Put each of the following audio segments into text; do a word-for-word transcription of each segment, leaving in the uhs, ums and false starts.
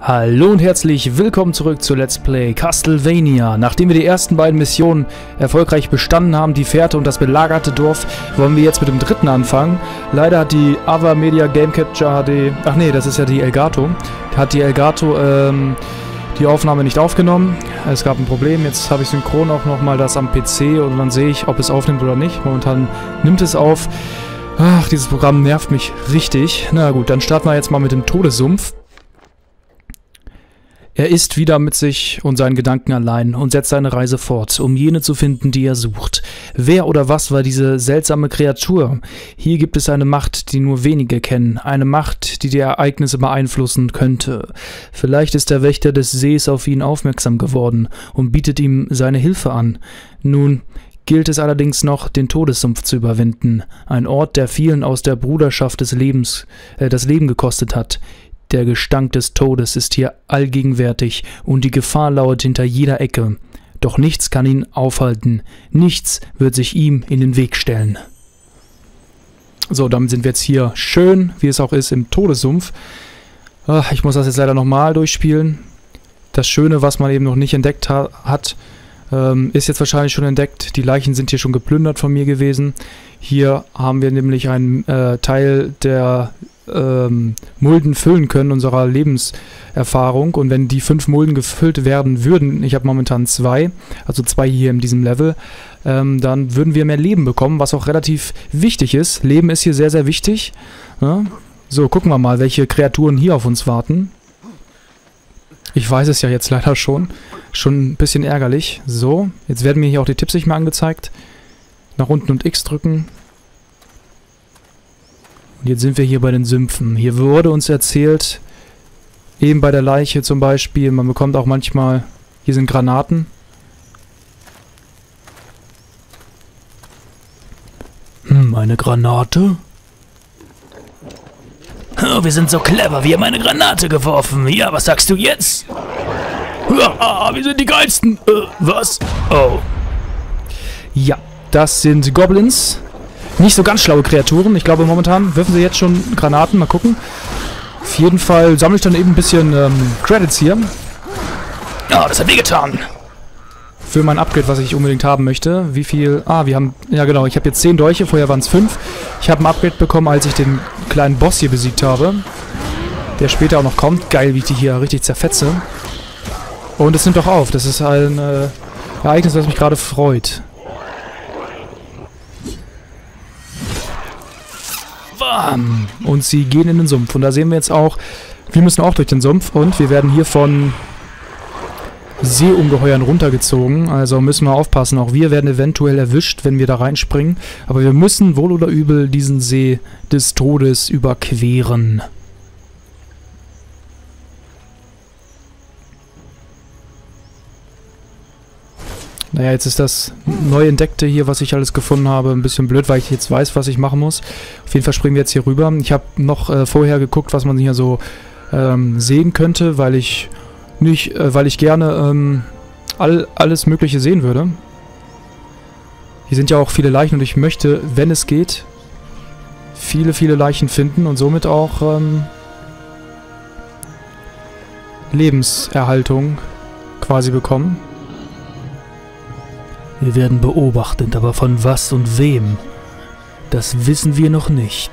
Hallo und herzlich willkommen zurück zu Let's Play Castlevania. Nachdem wir die ersten beiden Missionen erfolgreich bestanden haben, die Fährte und das belagerte Dorf, wollen wir jetzt mit dem dritten anfangen. Leider hat die Ava Media Game Capture H D, ach nee, das ist ja die Elgato, hat die Elgato ähm, die Aufnahme nicht aufgenommen. Es gab ein Problem, jetzt habe ich synchron auch nochmal das am P C und dann sehe ich, ob es aufnimmt oder nicht. Momentan nimmt es auf. Ach, dieses Programm nervt mich richtig. Na gut, dann starten wir jetzt mal mit dem Todessumpf. Er ist wieder mit sich und seinen Gedanken allein und setzt seine Reise fort, um jene zu finden, die er sucht. Wer oder was war diese seltsame Kreatur? Hier gibt es eine Macht, die nur wenige kennen, eine Macht, die die Ereignisse beeinflussen könnte. Vielleicht ist der Wächter des Sees auf ihn aufmerksam geworden und bietet ihm seine Hilfe an. Nun gilt es allerdings noch, den Todessumpf zu überwinden, ein Ort, der vielen aus der Bruderschaft des Lebens äh, das Leben gekostet hat. Der Gestank des Todes ist hier allgegenwärtig und die Gefahr lauert hinter jeder Ecke. Doch nichts kann ihn aufhalten. Nichts wird sich ihm in den Weg stellen. So, damit sind wir jetzt hier schön, wie es auch ist, im Todessumpf. Ach, ich muss das jetzt leider nochmal durchspielen. Das Schöne, was man eben noch nicht entdeckt ha hat, ähm, ist jetzt wahrscheinlich schon entdeckt. Die Leichen sind hier schon geplündert von mir gewesen. Hier haben wir nämlich einen äh, Teil der Ähm, Mulden füllen können, unserer Lebenserfahrung. Und wenn die fünf Mulden gefüllt werden würden, ich habe momentan zwei, also zwei hier in diesem Level, ähm, dann würden wir mehr Leben bekommen, was auch relativ wichtig ist. Leben ist hier sehr, sehr wichtig. Ja? So, gucken wir mal, welche Kreaturen hier auf uns warten. Ich weiß es ja jetzt leider schon. Schon ein bisschen ärgerlich. So, jetzt werden mir hier auch die Tipps nicht mehr angezeigt. Nach unten und X drücken. Und jetzt sind wir hier bei den Sümpfen. Hier wurde uns erzählt, eben bei der Leiche zum Beispiel, man bekommt auch manchmal, hier sind Granaten. Hm, eine Granate? Oh, wir sind so clever, wir haben eine Granate geworfen. Ja, was sagst du jetzt? Ja, wir sind die Geilsten. Äh, was? Oh. Ja, das sind Goblins. Nicht so ganz schlaue Kreaturen. Ich glaube, momentan werfen sie jetzt schon Granaten. Mal gucken. Auf jeden Fall sammle ich dann eben ein bisschen ähm, Credits hier. Ja, oh, das hat wehgetan. Für mein Upgrade, was ich unbedingt haben möchte. Wie viel? Ah, wir haben... Ja, genau. Ich habe jetzt zehn Dolche. Vorher waren es fünf. Ich habe ein Upgrade bekommen, als ich den kleinen Boss hier besiegt habe. Der später auch noch kommt. Geil, wie ich die hier richtig zerfetze. Und es nimmt auch auf. Das ist ein äh, Ereignis, was mich gerade freut. Und sie gehen in den Sumpf. Und da sehen wir jetzt auch, wir müssen auch durch den Sumpf und wir werden hier von Seeungeheuern runtergezogen. Also müssen wir aufpassen. Auch wir werden eventuell erwischt, wenn wir da reinspringen. Aber wir müssen wohl oder übel diesen See des Todes überqueren. Naja, jetzt ist das neu entdeckte hier, was ich alles gefunden habe, ein bisschen blöd, weil ich jetzt weiß, was ich machen muss. Auf jeden Fall springen wir jetzt hier rüber. Ich habe noch äh, vorher geguckt, was man hier so ähm, sehen könnte, weil ich nicht, äh, weil ich gerne ähm, all, alles Mögliche sehen würde. Hier sind ja auch viele Leichen und ich möchte, wenn es geht, viele, viele Leichen finden und somit auch ähm, Lebenserhaltung quasi bekommen. Wir werden beobachtet, aber von was und wem? Das wissen wir noch nicht.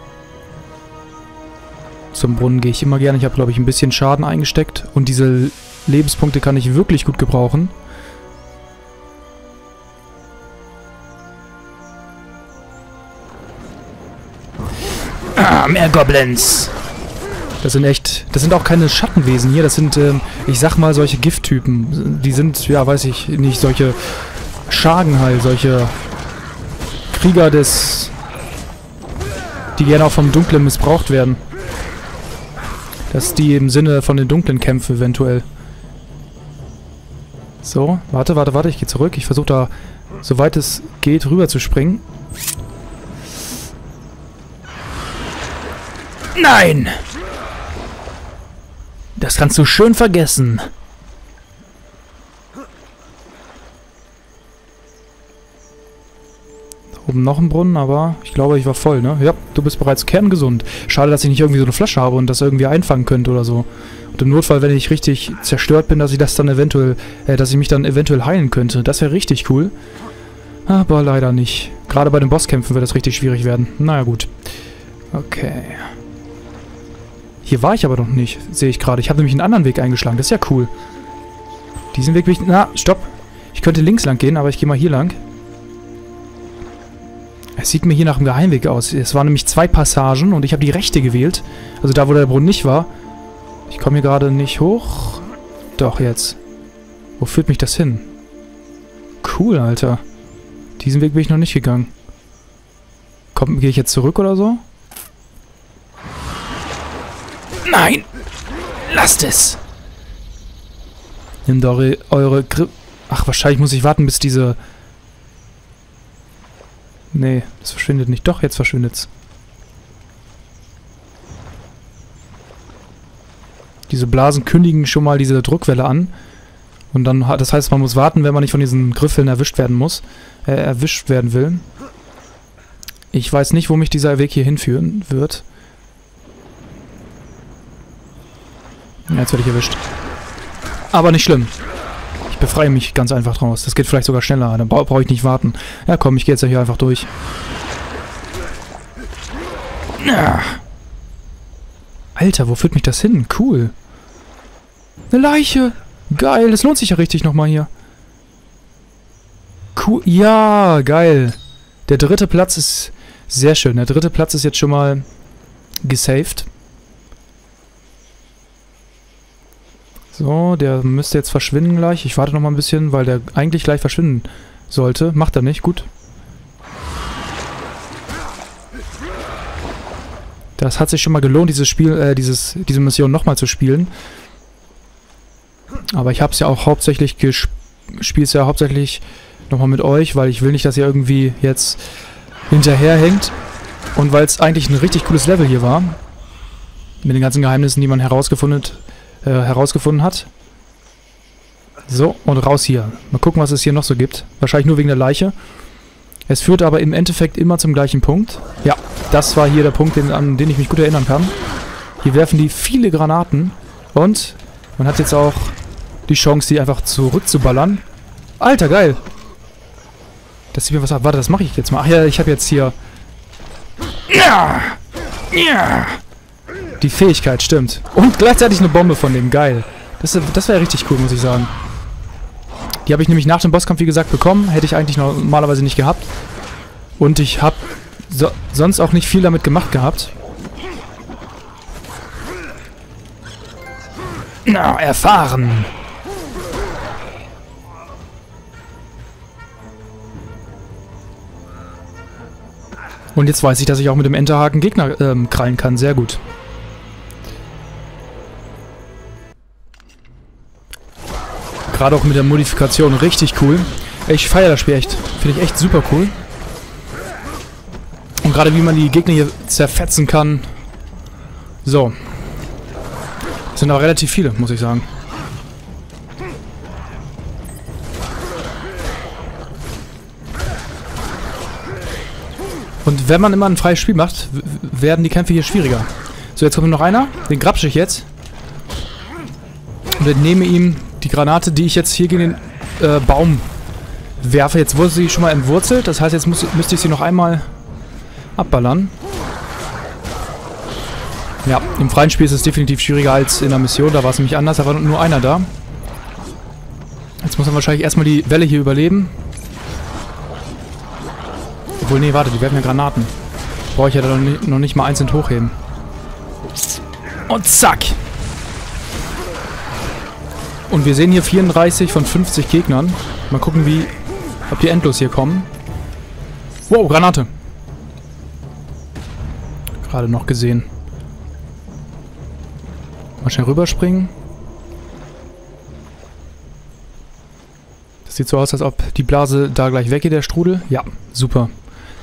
Zum Brunnen gehe ich immer gerne. Ich habe, glaube ich, ein bisschen Schaden eingesteckt. Und diese Lebenspunkte kann ich wirklich gut gebrauchen. Ah, mehr Goblins. Das sind echt... Das sind auch keine Schattenwesen hier. Das sind, ähm, ich sag mal, solche Gifttypen. Die sind, ja, weiß ich nicht, solche... Schagen halt, solche Krieger des... die gerne auch vom Dunklen missbraucht werden. Dass die im Sinne von den Dunklen kämpfen eventuell. So, warte, warte, warte, ich gehe zurück. Ich versuche da, soweit es geht, rüber zu springen. Nein! Das kannst du schön vergessen. Oben noch ein Brunnen, aber ich glaube, ich war voll, ne? Ja, du bist bereits kerngesund. Schade, dass ich nicht irgendwie so eine Flasche habe und das irgendwie einfangen könnte oder so. Und im Notfall, wenn ich richtig zerstört bin, dass ich das dann eventuell, äh, dass ich mich dann eventuell heilen könnte. Das wäre richtig cool. Aber leider nicht. Gerade bei den Bosskämpfen wird das richtig schwierig werden. Naja, gut. Okay. Hier war ich aber noch nicht, sehe ich gerade. Ich habe nämlich einen anderen Weg eingeschlagen. Das ist ja cool. Diesen Weg will ich... Na, stopp. Ich könnte links lang gehen, aber ich gehe mal hier lang. Es sieht mir hier nach einem Geheimweg aus. Es waren nämlich zwei Passagen und ich habe die rechte gewählt. Also da, wo der Brunnen nicht war. Ich komme hier gerade nicht hoch. Doch, jetzt. Wo führt mich das hin? Cool, Alter. Diesen Weg bin ich noch nicht gegangen. Komm, gehe ich jetzt zurück oder so? Nein! Lasst es! Nehmt eure... eure Gri Ach, wahrscheinlich muss ich warten, bis diese... Nee, das verschwindet nicht. Doch, jetzt verschwindet's. Diese Blasen kündigen schon mal diese Druckwelle an. Und dann, das heißt, man muss warten, wenn man nicht von diesen Griffeln erwischt werden muss. Äh, erwischt werden will. Ich weiß nicht, wo mich dieser Weg hier hinführen wird. Ja, jetzt werde ich erwischt. Aber nicht schlimm. Ich befreie mich ganz einfach draus. Das geht vielleicht sogar schneller. Dann bra brauche ich nicht warten. Ja komm, ich gehe jetzt ja hier einfach durch. Alter, wo führt mich das hin? Cool. Eine Leiche. Geil, das lohnt sich ja richtig nochmal hier. Cool. Ja, geil. Der dritte Platz ist sehr schön. Der dritte Platz ist jetzt schon mal gesaved. So, der müsste jetzt verschwinden gleich. Ich warte noch mal ein bisschen, weil der eigentlich gleich verschwinden sollte. Macht er nicht, gut. Das hat sich schon mal gelohnt, dieses Spiel, äh, dieses, diese Mission nochmal zu spielen. Aber ich habe es ja auch hauptsächlich gespielt, spiele es ja hauptsächlich nochmal mit euch, weil ich will nicht, dass ihr irgendwie jetzt hinterherhängt. Und weil es eigentlich ein richtig cooles Level hier war. Mit den ganzen Geheimnissen, die man herausgefunden hat. Äh, herausgefunden hat. So, und raus hier. Mal gucken, was es hier noch so gibt. Wahrscheinlich nur wegen der Leiche. Es führt aber im Endeffekt immer zum gleichen Punkt. Ja, das war hier der Punkt, den, an den ich mich gut erinnern kann. Hier werfen die viele Granaten. Und man hat jetzt auch die Chance, die einfach zurückzuballern. Alter, geil! Das sieht mir was ab. Warte, das mache ich jetzt mal. Ach ja, ich habe jetzt hier... Ja! Ja! Die Fähigkeit, stimmt. Und gleichzeitig eine Bombe von dem. Geil. Das, das wäre richtig cool, muss ich sagen. Die habe ich nämlich nach dem Bosskampf, wie gesagt, bekommen. Hätte ich eigentlich normalerweise nicht gehabt. Und ich habe so, sonst auch nicht viel damit gemacht gehabt. Na, erfahren. Und jetzt weiß ich, dass ich auch mit dem Enterhaken Gegner ähm, krallen kann. Sehr gut. Gerade auch mit der Modifikation richtig cool. Ich feiere das Spiel echt. Finde ich echt super cool. Und gerade wie man die Gegner hier zerfetzen kann. So. Das sind aber relativ viele, muss ich sagen. Und wenn man immer ein freies Spiel macht, werden die Kämpfe hier schwieriger. So, jetzt kommt noch einer. Den grapsche ich jetzt. Und entnehme ihm die Granate, die ich jetzt hier gegen den äh, Baum werfe. Jetzt wurde sie schon mal entwurzelt. Das heißt, jetzt muss, müsste ich sie noch einmal abballern. Ja, im freien Spiel ist es definitiv schwieriger als in der Mission. Da war es nämlich anders. Da war nur einer da. Jetzt muss man wahrscheinlich erstmal die Welle hier überleben. Obwohl, nee, warte, die werfen ja Granaten. Brauche ich ja noch nicht, noch nicht mal einzeln hochheben. Und zack! Und wir sehen hier vierunddreißig von fünfzig Gegnern. Mal gucken, wie, ob die endlos hier kommen. Wow, Granate. Gerade noch gesehen. Mal schnell rüberspringen. Das sieht so aus, als ob die Blase da gleich weggeht, der Strudel. Ja, super.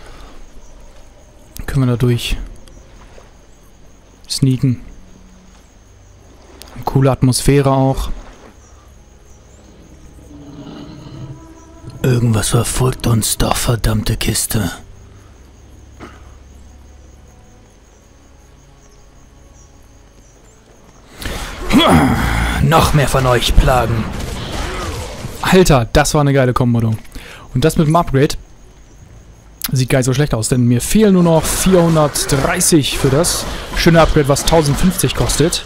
Können wir da durch sneaken. Coole Atmosphäre auch. Irgendwas verfolgt uns doch, verdammte Kiste. Noch mehr von euch plagen. Alter, das war eine geile Kombo. Und das mit dem Upgrade sieht gar nicht so schlecht aus, denn mir fehlen nur noch vierhundertdreißig für das schöne Upgrade, was tausendfünfzig kostet.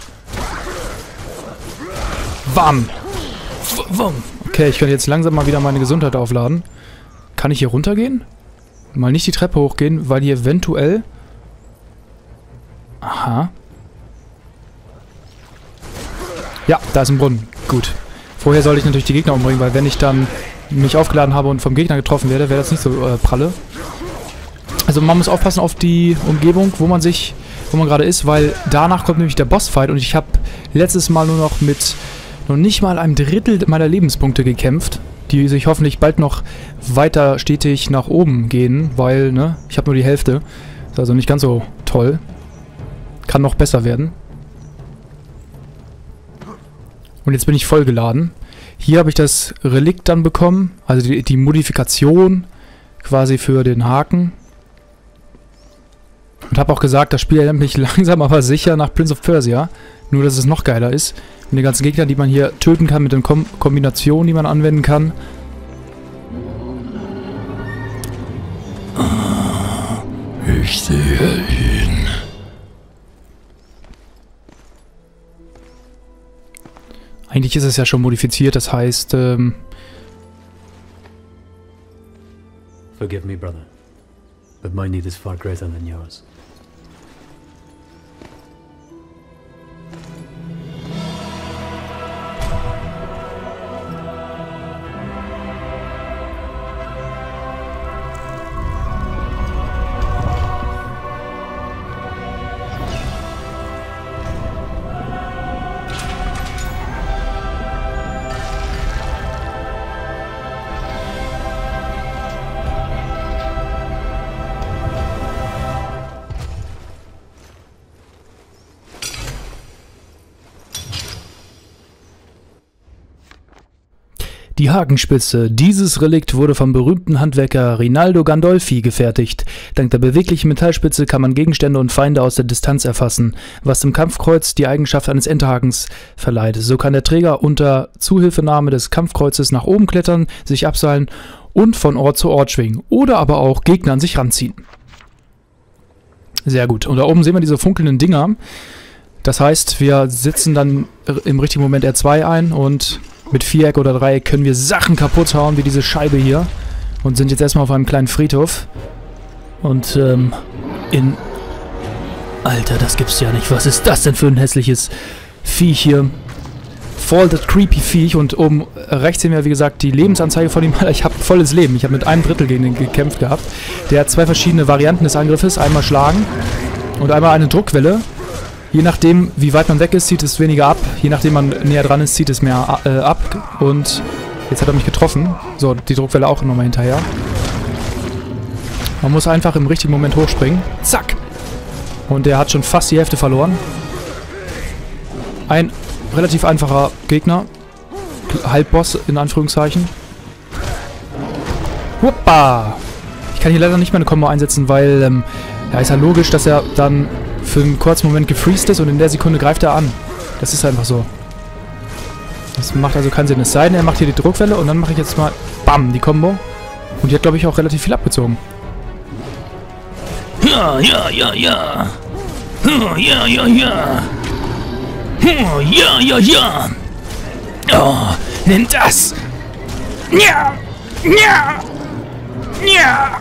Bam! Okay, ich kann jetzt langsam mal wieder meine Gesundheit aufladen. Kann ich hier runtergehen? Mal nicht die Treppe hochgehen, weil hier eventuell... Aha. Ja, da ist ein Brunnen. Gut. Vorher sollte ich natürlich die Gegner umbringen, weil wenn ich dann mich aufgeladen habe und vom Gegner getroffen werde, wäre das nicht so äh, pralle. Also man muss aufpassen auf die Umgebung, wo man sich, wo man gerade ist, weil danach kommt nämlich der Bossfight und ich habe letztes Mal nur noch mit noch nicht mal einem Drittel meiner Lebenspunkte gekämpft, die sich hoffentlich bald noch weiter stetig nach oben gehen, weil, ne, ich habe nur die Hälfte. Ist also nicht ganz so toll. Kann noch besser werden. Und jetzt bin ich voll geladen. Hier habe ich das Relikt dann bekommen, also die, die Modifikation quasi für den Haken. Und habe auch gesagt, das Spiel erinnert mich langsam aber sicher nach Prince of Persia. Nur, dass es noch geiler ist. Und die ganzen Gegner, die man hier töten kann mit den Kom Kombinationen, die man anwenden kann. Ich sehe ihn. Eigentlich ist es ja schon modifiziert, das heißt, ähm... Forgive me, brother, but my need is far greater than yours. Die Hakenspitze. Dieses Relikt wurde vom berühmten Handwerker Rinaldo Gandolfi gefertigt. Dank der beweglichen Metallspitze kann man Gegenstände und Feinde aus der Distanz erfassen, was dem Kampfkreuz die Eigenschaft eines Enterhakens verleiht. So kann der Träger unter Zuhilfenahme des Kampfkreuzes nach oben klettern, sich abseilen und von Ort zu Ort schwingen. Oder aber auch Gegner an sich ranziehen. Sehr gut. Und da oben sehen wir diese funkelnden Dinger. Das heißt, wir setzen dann im richtigen Moment R zwei ein und mit Viereck oder Dreieck können wir Sachen kaputt hauen, wie diese Scheibe hier. Und sind jetzt erstmal auf einem kleinen Friedhof. Und, ähm, in... Alter, das gibt's ja nicht. Was ist das denn für ein hässliches Viech hier? Voll das creepy Viech. Und oben rechts sehen wir, wie gesagt, die Lebensanzeige von ihm. Ich habe volles Leben. Ich habe mit einem Drittel gegen ihn gekämpft gehabt. Der hat zwei verschiedene Varianten des Angriffes. Einmal schlagen und einmal eine Druckwelle. Je nachdem, wie weit man weg ist, zieht es weniger ab. Je nachdem man näher dran ist, zieht es mehr äh, ab. Und jetzt hat er mich getroffen. So, die Druckwelle auch nochmal hinterher. Man muss einfach im richtigen Moment hochspringen. Zack! Und der hat schon fast die Hälfte verloren. Ein relativ einfacher Gegner. Halbboss in Anführungszeichen. Hoppa! Ich kann hier leider nicht mehr eine Combo einsetzen, weil, ähm, ja, ist ja logisch, dass er dann für einen kurzen Moment gefreezed ist und in der Sekunde greift er an. Das ist einfach so. Das macht also keinen Sinn. Es sei denn, er macht hier die Druckwelle und dann mache ich jetzt mal BAM, die Combo. Und die hat, glaube ich, auch relativ viel abgezogen. Ja, ja, ja, ja. Ja, ja, ja. Ja, ja, ja. Oh, nimm das. Ja, ja, ja.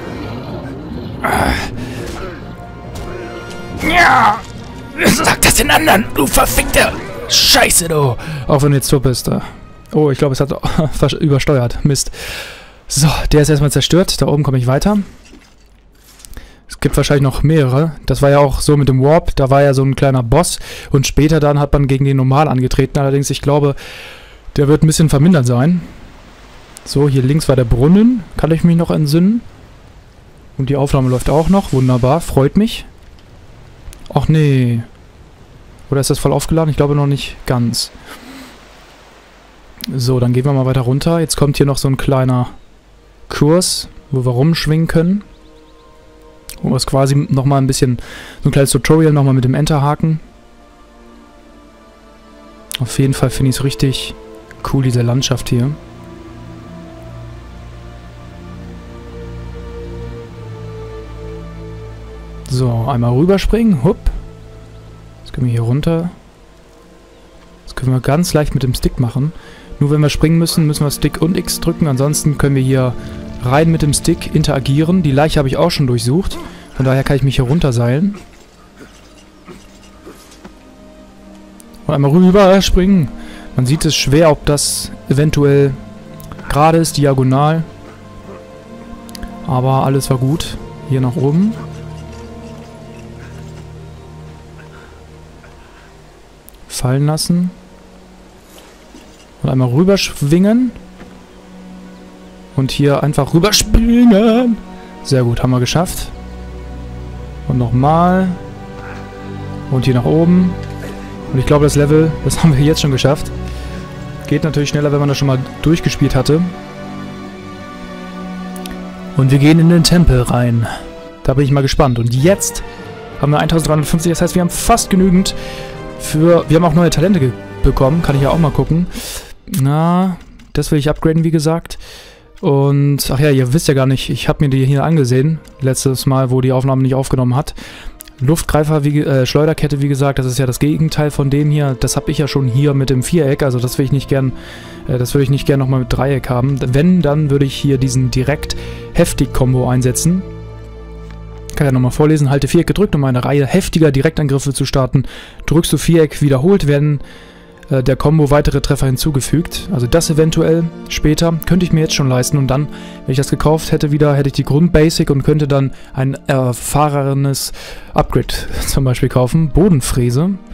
Ja! Sag das den anderen, du verfickter Scheiße, du! Auch wenn du jetzt tot bist. Oh, ich glaube, es hat übersteuert. Mist. So, der ist erstmal zerstört. Da oben komme ich weiter. Es gibt wahrscheinlich noch mehrere. Das war ja auch so mit dem Warp. Da war ja so ein kleiner Boss. Und später dann hat man gegen den normal angetreten. Allerdings, ich glaube, der wird ein bisschen vermindert sein. So, hier links war der Brunnen. Kann ich mich noch entsinnen. Und die Aufnahme läuft auch noch. Wunderbar. Freut mich. Ach nee. Oder ist das voll aufgeladen? Ich glaube noch nicht ganz. So, dann gehen wir mal weiter runter. Jetzt kommt hier noch so ein kleiner Kurs, wo wir rumschwingen können. Wo es quasi nochmal ein bisschen, so ein kleines Tutorial nochmal mit dem Enterhaken. Auf jeden Fall finde ich es richtig cool, diese Landschaft hier. So, einmal rüberspringen. Hupp. Jetzt können wir hier runter. Das können wir ganz leicht mit dem Stick machen. Nur wenn wir springen müssen, müssen wir Stick und X drücken. Ansonsten können wir hier rein mit dem Stick interagieren. Die Leiche habe ich auch schon durchsucht. Von daher kann ich mich hier runterseilen. Und einmal rüber springen. Man sieht es schwer, ob das eventuell gerade ist, diagonal. Aber alles war gut. Hier nach oben. Fallen lassen. Und einmal rüberschwingen. Und hier einfach rüberspringen. Sehr gut, haben wir geschafft. Und nochmal. Und hier nach oben. Und ich glaube, das Level, das haben wir jetzt schon geschafft. Geht natürlich schneller, wenn man das schon mal durchgespielt hatte. Und wir gehen in den Tempel rein. Da bin ich mal gespannt. Und jetzt haben wir eintausenddreihundertfünfzig. Das heißt, wir haben fast genügend für... Wir haben auch neue Talente bekommen. Kann ich ja auch mal gucken. Na, das will ich upgraden, wie gesagt. Und, ach ja, ihr wisst ja gar nicht, ich habe mir die hier angesehen. Letztes Mal, wo die Aufnahme nicht aufgenommen hat. Luftgreifer, wie, äh, Schleuderkette, wie gesagt, das ist ja das Gegenteil von dem hier. Das habe ich ja schon hier mit dem Viereck, also das will ich nicht gern, äh, das würde ich nicht gern nochmal mit Dreieck haben. Wenn, dann würde ich hier diesen Direkt-Heftig-Kombo einsetzen. Kann ja nochmal vorlesen. Halte Viereck gedrückt, um eine Reihe heftiger Direktangriffe zu starten. Drückst du Viereck wiederholt, werden äh, der Kombo weitere Treffer hinzugefügt. Also das eventuell später. Könnte ich mir jetzt schon leisten. Und dann, wenn ich das gekauft hätte wieder, hätte ich die Grundbasic und könnte dann ein erfahrenes Upgrade zum Beispiel kaufen. Bodenfräse.